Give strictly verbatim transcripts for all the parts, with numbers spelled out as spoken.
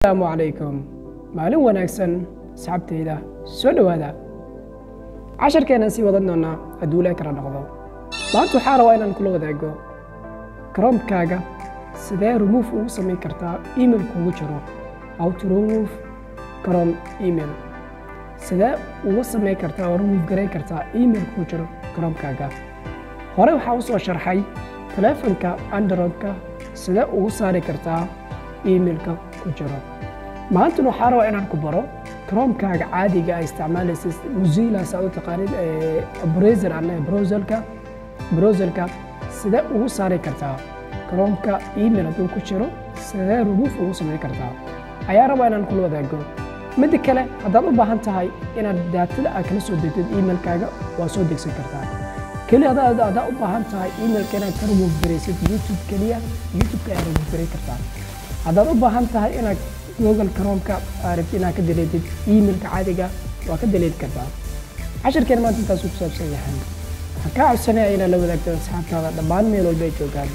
السلام عليكم maalin wanaagsan asxaabtayda soo dhawaada casharkeena si wadadnoona hadduu ilaahay kala noqdo maanta waxaan rabaa inaan kula wadaago Chrome-kaaga sidee remove ugu samayn kartaa email kugu jiro how to remove Chrome email sidee ugu samayn kartaa oo remove gareyn kartaa email kugu jiro Chrome-kaaga hore waxaan u soo sharxay telefonka Android-ka sidee ugu saari kartaa email-ka ku jiro maanta waxaan rabaa inaan ku baro Chrome-kaaga caadiga ah isticmaalaysa Mozilla saad u taqaanid ee browser ama browserka browserka sida ugu saari kartaa Chrome-ka email haduu ku jiro sida remove ugu samayn kartaa ayaa rabaa inaan kula wadaago mid kale hadaad u baahan tahay inaad daatada aad kala soo degtid email-kaaga waa soo degsan kartaa kaliya hadaad aad u baahan tahay email-ka inaad ka remove gareysid YouTube kaliya YouTube-ka aad remove gareyn kartaa hadaad u baahan tahay inaad Google Chrome-ka aragti inaad ka deleted email-ka caadiga waa ka delete kartaa casharkeena maanta intaas ku saabsan yahay waxaan ka codsanayaa inaad la wadaagto asxaabtaada dhammaan meel walba ay joogaan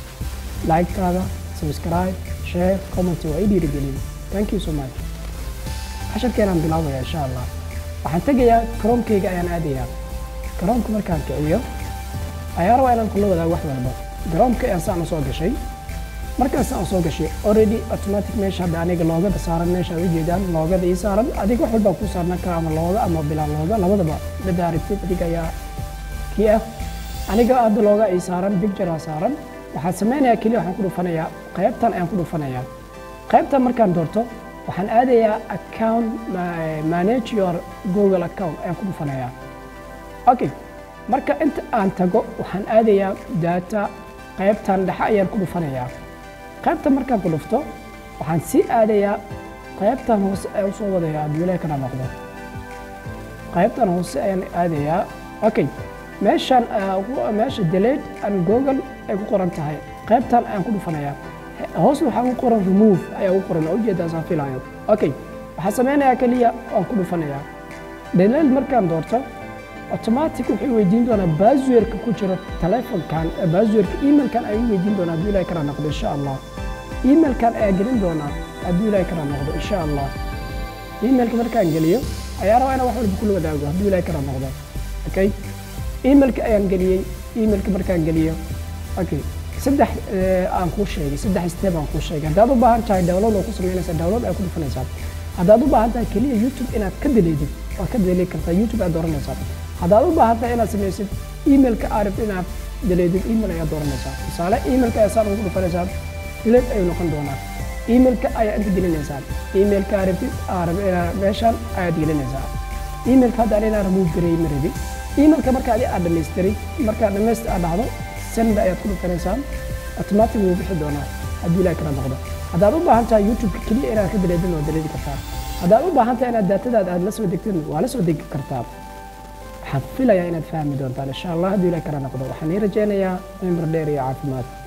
like-taada subscribe share comment waa idin dhiirigelin thank you so much casharkeena bilaabaya insha Allah waxaan tagayaa Chrome-kayga ayaan aadayaa Chrome-ka markaan kiciyo ayaa rabaa inaan kula wadaago wax walba Chrome-ka ayaan saan soo gashay markaas aan soo gashay already automatic meesha hadda aniga loogada saaran meesha ay jeedaan loogada ii saaran adiga wax walba ku saarna ka ama looga ama bilaan looga labadaba mid aragtid adiga ayaa kiya aniga hadda looga ii saaran picture saaran waxaan sameeynaa kaliya waxaan ku dhufanayaa qaybtan ayaan ku dhufanayaa qaybtan markaan doorto waxaan aadayaa account manage your Google account ayaan ku dhufanayaa okay marka inta aan tago waxaan aadayaa data qaybtan dhexe ayaan ku dhufanayaa qaybta markaan ku dhufto waxaan si aadayaa qaybtan hoose ee u soo wadayaa duulay kana noqdo qaybtan hoose ayaan aadayaa okay meeshan meesha delete and Google ay ku qoran tahay qaybtan ayaan ku dhufanayaa hoos waxaan ku qoran remove ayaa ku qoran oo jeedaa saan filayo okay waxaan sameynayaa kaliya aan ku dhufanayaa delete markaan doorto automatic wuxuu weydiin doonaa password-ka ku jira telefonkan password-ka email-kan ay weydiin doonaa haddii ilaahay kala noqdo insha Allah email-kan ayaa gelin doonaa haddii ilaahay kala noqdo insha Allah email-ka markaan geliyo ayaa rabaa inaan wax walba kula wadaago haddii ilaahay kala noqdo okay email-ka ayaan geliyey email-ka markaan geliyo okay saddex aan ku sheegay saddex step aan ku sheegay haddaad u baahan tahay download oo ku sameynaysa download ay ku dhufanaysaa haddaad u baahan tahay kaliya YouTube inaad ka deleedid waa ka delete kartaa YouTube aad dooranaysaa haddaad u baahan tahay inaad sameysid email-ka aad inaad deleedid email ayaa dooranaysaa tusaale email-ka ayaa saan ugu dhufanaysaa delete ayuu noqon doonaa email-ka ayaa inta gelinaysaa email-ka aad meeshaan ayaad gelinaysaa email-ka hadda inaad remove gareey ma rabi email-ka marka aad dhamaystiray marka dhamayst aad dhacdo send ayaad ku dhufanaysaa automatic wuu bixi doonaa haddii ilaahay kala noqdo haddaad u baahan tahay YouTube-ka kaliya inaad ka deleedin waa deleedi kartaa haddaad u baahan tahay inaad daatadaada aad la soo degtid waa la soo degi kartaa waxaan filayaa inaad fahmi doontaan insha Allah haddii ilaahay kala noqdo waxaan ii rajaynayaa cimri dheer iyo caafimaad